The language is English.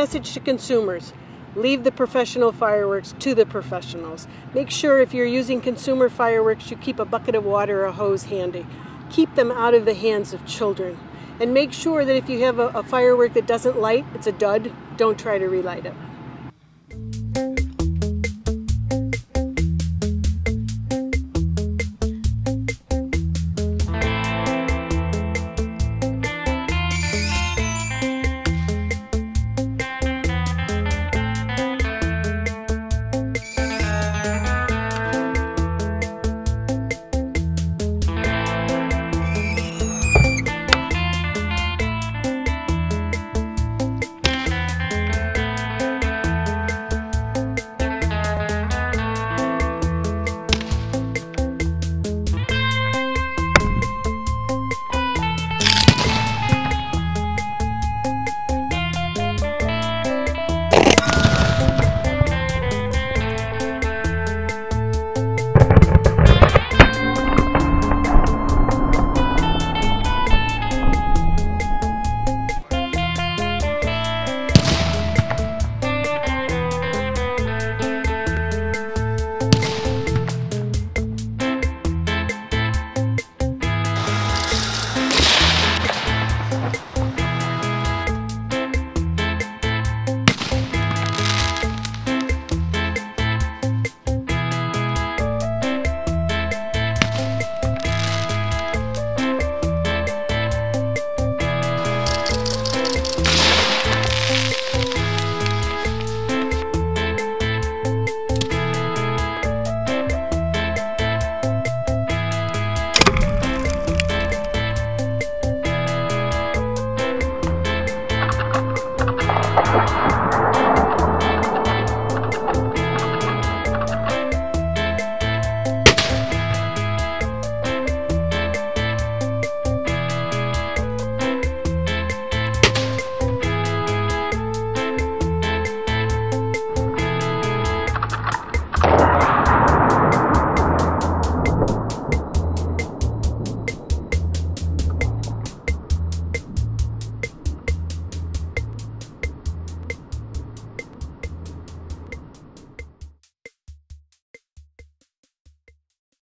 message to consumers: leave the professional fireworks to the professionals. Make sure if you're using consumer fireworks, you keep a bucket of water or a hose handy. Keep them out of the hands of children. And make sure that if you have a firework that doesn't light, it's a dud, don't try to relight it.